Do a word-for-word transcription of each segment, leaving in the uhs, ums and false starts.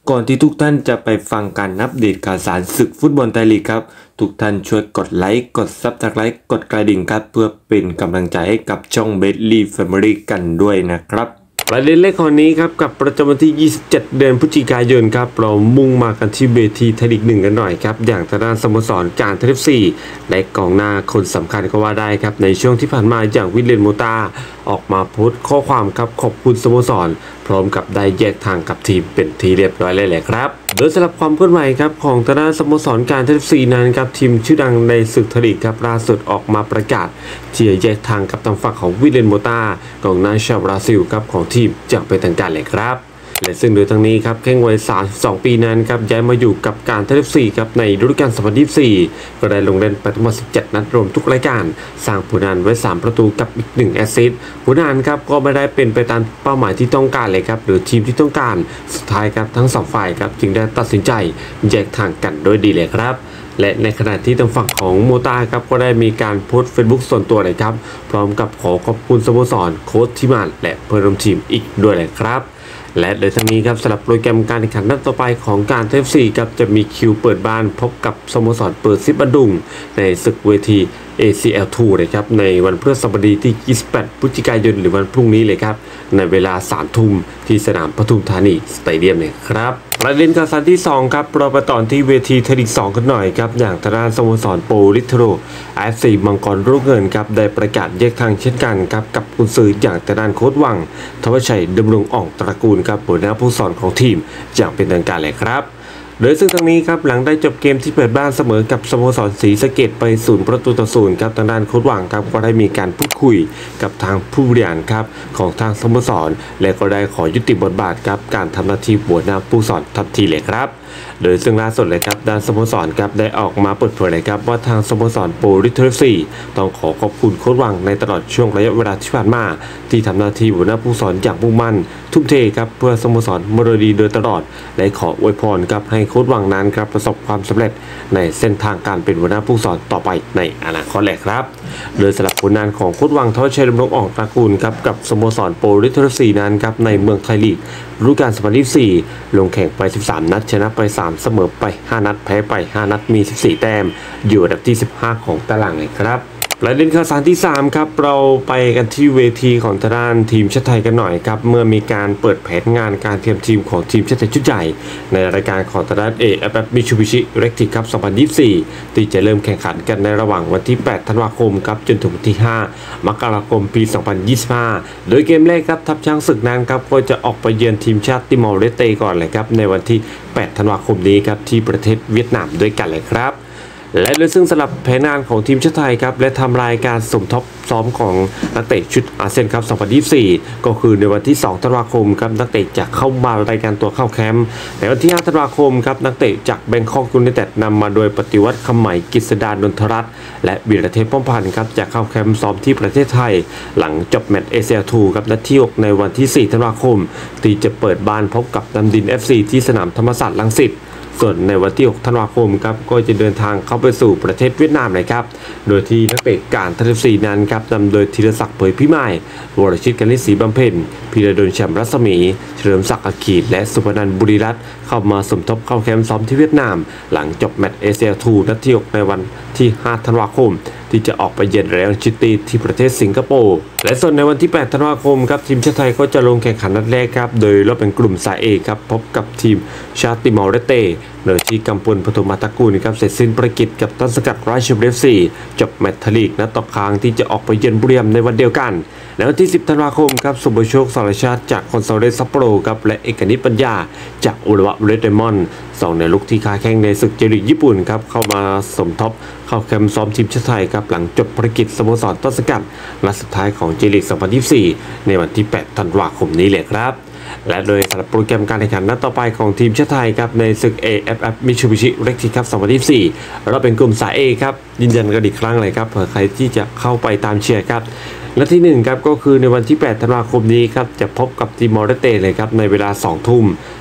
ก่อนที่ทุกท่านจะไปฟังการอัปเดตข่าวสารศึกฟุตบอลไทยลีกครับทุกท่านช่วยกดไลค์กดซับสไครต์กดกระดิ่งครับเพื่อเป็นกำลังใจให้กับช่องเบดลี่แฟมิลี่กันด้วยนะครับประเด็นแรกของนี้ครับกับประจำวันที่ยี่สิบเจ็ดเดือนพฤศจิกายนครับเรามุ่งมากันที่เวทีไทยลีกหนึ่งกันหน่อยครับอย่างทางด้านสโมสรการท่าเรือสี่และกองหน้าคนสำคัญก็ว่าได้ครับในช่วงที่ผ่านมาอย่างวิลเลนโมตาออกมาโพสต์ข้อความครับขอบคุณสโมสรพร้อมกับได้แยกทางกับทีมเป็นที่เรียบร้อยเลยแหละครับโดยสำหรับความเคลื่อนไหวครับของทางด้านสโมสรการท่าเรือสี่นั้นครับทีมชื่อดังในศึกไทยลีกครับล่าสุดออกมาประกาศที่จะแยกทางกับทางฝั่งของวิลเลนโมตากองหน้าชาวบราซิลครับของทีมจากเป็นทางการเลยครับและซึ่งโดยทางนี้ครับแข้งวัยสามสิบสองปีนั้นครับย้ายมาอยู่กับการท่าเรือสี่ครับในฤดูกาลสองพันยี่สิบสี่ก็ได้ลงเล่นไปทั้งหมดสิบเจ็ดนัดรวมทุกรายการสร้างผลงานไว้สามประตูกับอีกหนึ่งแอสซิสต์ผลงานครับก็ไม่ได้เป็นไปตามเป้าหมายที่ต้องการเลยครับหรือทีมที่ต้องการสุดท้ายครับทั้งสองฝ่ายครับจึงได้ตัดสินใจแยกทางกันโดยดีเลยครับและในขณะที่ทางฝั่งของโมตาครับก็ได้มีการโพสต์เฟซบุ๊กส่วนตัวเลยครับพร้อมกับขอขอบคุณสโมสรโค้ชทีมงานและเพื่อนร่วมทีมอีกด้วยเลยครับและโดยทั้งนี้ครับสำหรับโปรแกรมการแข่งขันนัดต่อไปของการท่าเรือสี่ครับจะมีคิวเปิดบ้านพบกับสโมสรเปิดซิบันดุงในศึกเวที เอ ซี แอล ทูนะครับในวันพฤหัสบดีที่ยี่สิบแปดพฤศจิกายนหรือวันพรุ่งนี้เลยครับในเวลาสามทุ่มที่สนามปทุมธานีสเตเดียมเนี่ยครับประเด็นข่าวสารที่สองครับเราไปต่อที่เวทีไทยลีกสองกันหน่อยครับอย่างทางด้านสโมสรโปลิโตร เอฟ ซี มังกรรุ่งเงินครับได้ประกาศแยกทางเช่นกันครับกับกุนซืออย่างทางด้านโค้ชวังทวชชัยดำรงอ่องตระกูลครับหัวหน้าผู้สอนของทีมอย่างเป็นทางการเลยครับโดยซึ่งทางนี้ครับหลังได้จบเกมที่เปิดบ้านเสมอกับสโมสรศรีสะเกษไปศูนย์ประตูต่อศูนย์ครับทางด้านโค้ชวังครับก็ได้มีการพูดคุยกับทางผู้บริหารครับของทางสโมสรและก็ได้ขอยุติบทบาทครับการทำหน้าที่หัวหน้าผู้สอนทันทีเลยครับโดยซึ่งล่าสุดเลยครับด้านสโมสรครับได้ออกมาเปิดเผยเลยครับว่าทางสโมสรโปลิโตรสี่ต้องขอขอบคุณโค้ชวังในตลอดช่วงระยะเวลาที่ผ่านมาที่ทำหน้าที่หัวหน้าผู้สอนอย่างมุ่งมั่นทุ่มเทครับเพื่อสโมสรมรดีโดยตลอดและขออวยพรครับให้โค้ชวังนั้นครับประสบความสำเร็จในเส้นทางการเป็นหัวหน้าผู้สอนต่อไปในอนาคตแหละครับโดยสำหรับผลงานของโค้ชวังทวชชัยดำรงอ่องตระกูลครับกับสโมสรโปลิโตรสี่นั้นครับในเมืองไทยลีกฤดูกาลสองพันยี่สิบสี่ลงแข่งไปสิบสามนัดชนะไปสามเสมอไปห้านัดแพ้ไปห้านัดมีสิบสี่แต้มอยู่อันดับที่สิบห้าของตารางเลยครับประเด็นข่าวสารที่สามครับเราไปกันที่เวทีของทางด้านทีมชาติไทยกันหน่อยครับเมื่อมีการเปิดแผนงานการเตรียมทีมของทีมชาติไทยชุดใหญ่ในรายการของทางด้าน เอ เอฟ เอฟ Mitsubishi Electric Cup สองพันยี่สิบสี่ที่จะเริ่มแข่งขันกันในระหว่างวันที่แปดธันวาคมครับจนถึงวันที่ห้ามกราคมปีสองพันยี่สิบห้าโดยเกมแรกครับทัพช้างศึกนั้นครับก็จะออกไปเยือนทีมชาติติมอร์เลสเตก่อนเลยครับในวันที่แปดธันวาคมนี้ครับที่ประเทศเวียดนามด้วยกันเลยครับและโดยซึ่งสำหรับแผนงานของทีมชาติไทยครับและทำรายการสมทบซ้อมของนักเตะชุดอาเซียนคัพสองพันยี่สิบสี่ก็คือในวันที่สองธันวาคมครับนักเตะจะเข้ามารายการตัวเข้าแคมป์ในวันที่ห้าธันวาคมครับนักเตะจากแบงคอกยูไนเต็ดนำมาโดยปฏิวัติคำใหม่กฤษดานนทรัตน์และวีรเทพป้อมพันธ์ครับจะเข้าแคมป์ซ้อมที่ประเทศไทยหลังจบแมตช์ เอ ซี แอล ทูครับนัดที่หกในวันที่สี่ธันวาคมที่จะเปิดบ้านพบกับน้ำดิน เอฟ ซี ที่สนามธรรมศาสตร์รังสิตส่วนในวันที่หกธันวาคมครับก็จะเดินทางเข้าไปสู่ประเทศเวียดนามเลยครับโดยที่นักเตะการท่าเรือสี่นั้นครับนำโดยธีรศักดิ์เผยพิมายวรชิตกนิษฐ์ศรีบำเพ็ญพีระดลแชมป์รัศมีเฉลิมศักดิ์อัคคีและสุพนันท์บุรีรัตน์เข้ามาสมทบเข้าแคมป์ซ้อมที่เวียดนามหลังจบแมตช์ เอ ซี แอล ทูนัดที่หกในวันที่ห้าธันวาคมที่จะออกไปเยือนเรอัลซิตี้ที่ประเทศสิงคโปร์และส่วนในวันที่แปดธันวาคมครับทีมชาติไทยก็จะลงแข่งขันนัดแรกครับโดยรอบเป็นกลุ่มสายเอครับพบกับทีมชาติติมอร์เลสเตโดยที่กัมพลปฐมตระกูลครับเสร็จสิ้นภารกิจกับต้นสังกัดราชบุรี เอฟ ซีจบแมตช์ไทยลีกนัดต่อค้างที่จะออกไปเยือนบุรีรัมย์ในวันเดียวกันในวันที่สิบธันวาคมครับสุภโชคสารชาติจากคอนซาเลสซัปโปโรครับและเอกนิตปัญญาจากอุระวะเรดเดมอนสองในลุกที่ค้าแข่งในศึกเจลีกญี่ปุ่นครับเข้ามาสมทบเข้าแคมป์ซ้อมทีมชาติไทยครับหลังจบภารกิจสโมสรต้นสังกัดนัดสุดท้ายของเจลีกสองพันยี่สิบสี่ในวันที่แปดธันวาคมนี้เลยครับและโดยสำหรับโปรแกรมการแข่งขันนัดต่อไปของทีมชาติไทยครับในศึก เอ เอฟ เอฟ Mitsubishi Electric Cup สองพันยี่สิบสี่เราเป็นกลุ่มสาย A ครับยืนยันกันอีกครั้งเลยครับเผื่อใครที่จะเข้าไปตามเชียร์ครับและที่หนึ่งครับก็คือในวันที่แปดธันวาคมนี้ครับจะพบกับติมอร์เลสเตเลยครับในเวลาสองทุ่ม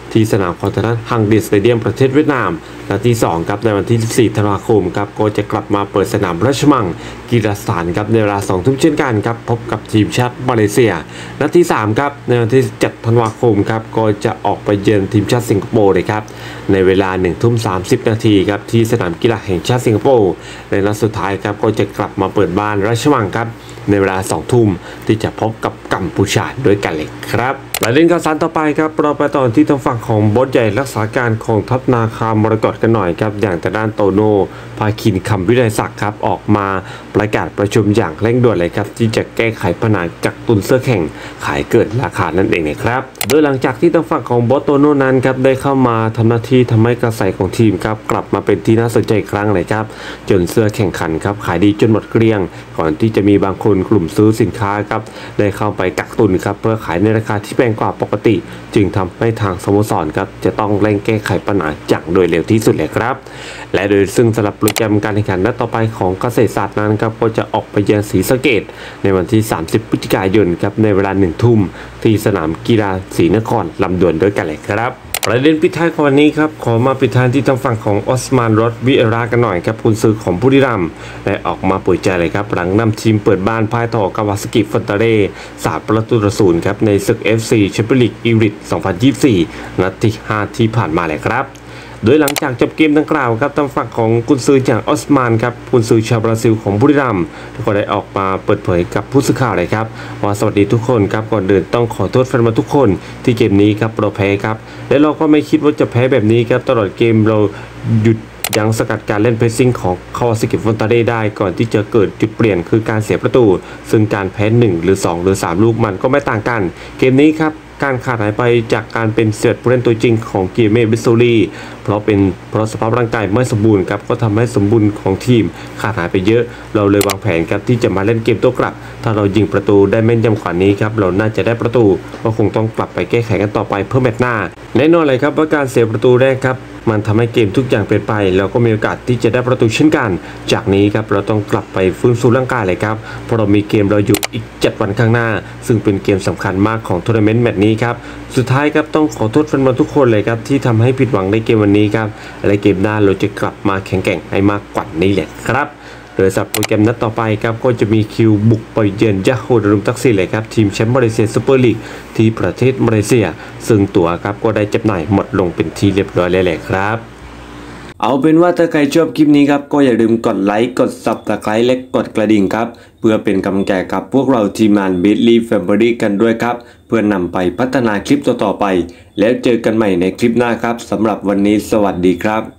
ที่สนามคอนเทนต์ฮังดีสเตเดียมประเทศเวียดนามนัดที่สองครับในวันที่สิบสี่ธันวาคมครับก็จะกลับมาเปิดสนามราชมังกีฬาสถานครับในเวลาสองทุ่มเช่นกันครับพบกับทีมชาติมาเลเซียนัดที่สามครับในวันที่สิบเจ็ดธันวาคมครับก็จะออกไปเยือนทีมชาติสิงคโปร์เลยครับในเวลาหนึ่งทุ่มสามสิบนาทีครับที่สนามกีฬาแห่งชาติสิงคโปร์ในนัดสุดท้ายครับก็จะกลับมาเปิดบ้านราชมังครับในเวลาสองทุ่มที่จะพบกับกัมพูชาด้วยกันเลยครับหลายเรื่องข่าวสารต่อไปครับเราไปต่อที่ทางฝั่งของบอสใหญ่รักษาการของทัพนาคามรกตกันหน่อยครับอย่างแต่ด้านโตโน่ภาคินคำวิไลศักดิ์ครับออกมาประกาศประชุมอย่างเร่งด่วนเลยครับที่จะแก้ไขปัญหากักตุนเสื้อแข่งขายเกินราคานั่นเองนะครับโดยหลังจากที่ทางฝั่งของบอสโตโน่นั้นครับได้เข้ามาทำหน้าที่ทำให้กระแสของทีมครับกลับมาเป็นที่น่าสนใจอีกครั้งเลยครับจนเสื้อแข่งขันครับขายดีจนหมดเกลี้ยงก่อนที่จะมีบางคนกลุ่มซื้อสินค้าครับได้เข้าไปกักตุนครับเพื่อขายในราคาที่แพงกว่าปกติจึงทำให้ทางสโมสรครับจะต้องเร่งแก้ไขปัญหาอย่างโดยเร็วที่สุดเลยครับและโดยซึ่งสำหรับโปรแกรมการแข่งขันนัดต่อไปของเกษตรศาสตร์นั้นครับก็จะออกไปเยือนศรีสะเกษในวันที่สามสิบพฤศจิกายนครับในเวลาหนึ่งทุ่มที่สนามกีฬาศรีนครลำดวนด้วยกันเลยครับประเด็นปิดท้ายของวันนี้ครับขอมาปิดท้ายที่ทางฝั่งของออสมานรอดวิเอรากันหน่อยครับกุนซือของบุรีรัมย์ได้ออกมาเปิดใจเลยครับหลังนำทีมเปิดบ้านพ่ายต่อกาวาซากิฟอนตาเร่สามประตูต่อศูนย์ครับในศึก เอฟ ซี แชมเปี้ยนลีกอีริทสองพันยี่สิบสี่นัดที่ห้าที่ผ่านมาเลยครับโดยหลังจากจบเกมดังกล่าวครับทางฝั่งของกุนซืออย่างออสมานครับกุนซือชาวบราซิลของบุรีรัมย์ก็ได้ออกมาเปิดเผยกับผู้สื่อข่าวเลยครับว่าสวัสดีทุกคนครับก่อนเดินต้องขอโทษแฟนบอลทุกคนที่เกมนี้ครับเราแพ้ครับและเราก็ไม่คิดว่าจะแพ้แบบนี้ครับตลอดเกมเราหยุดยั้งสกัดการเล่นเพรสซิ่งของคาวาซากิฟอนตาเร่ได้ก่อนที่จะเกิดจุดเปลี่ยนคือการเสียประตูซึ่งการแพ้หนึ่งหรือสองหรือสามลูกมันก็ไม่ต่างกันเกมนี้ครับการขาดหายไปจากการเป็นเซตผู้เล่นตัวจริงของเกียร์เมบิสโซลีเพราะเป็นเพราะสภาพร่างกายไม่สมบูรณ์ครับก็ทำให้สมบูรณ์ของทีมขาดหายไปเยอะเราเลยวางแผนครับที่จะมาเล่นเกมโต้กลับถ้าเรายิงประตูได้แม่นยำกว่านี้ครับเราน่าจะได้ประตูก็คงต้องกลับไปแก้ไขกันต่อไปเพื่อแมตช์หน้าแน่นอนเลยครับว่าการเสียประตูแรกครับมันทำให้เกมทุกอย่างเปลี่ยนไปแล้วก็มีโอกาสที่จะได้ประตูเช่นกันจากนี้ครับเราต้องกลับไปฟื้นฟูร่างกายเลยครับเพราะเรามีเกมเราอยู่อีกเจ็ดวันข้างหน้าซึ่งเป็นเกมสำคัญมากของทัวร์นาเมนต์แมตช์นี้ครับสุดท้ายครับต้องขอโทษแฟนบอลทุกคนเลยครับที่ทำให้ผิดหวังในเกมวันนี้ครับและเกมหน้าเราจะกลับมาแข็งแกร่งให้มากกว่านี้แหละครับโดยสำหรับโปรแกรมนัดต่อไปครับก็จะมีคิวบุกไปเยือนยะโฮดารุมทักซิเลยครับทีมแชมป์มาเลเซียซูเปอร์ลีกที่ประเทศมาเลเซียซึ่งตั๋วครับก็ได้จำหน่ายหมดลงเป็นที่เรียบร้อยแล้วแหละครับเอาเป็นว่าถ้าใครชอบคลิปนี้ครับก็อย่าลืมกดไลค์กด ซับสไครบ์ และกดกระดิ่งครับเพื่อเป็นกำลังใจกับพวกเราทีมงาน Bedley Family กันด้วยครับเพื่อนำไปพัฒนาคลิปต่อๆไปแล้วเจอกันใหม่ในคลิปหน้าครับสำหรับวันนี้สวัสดีครับ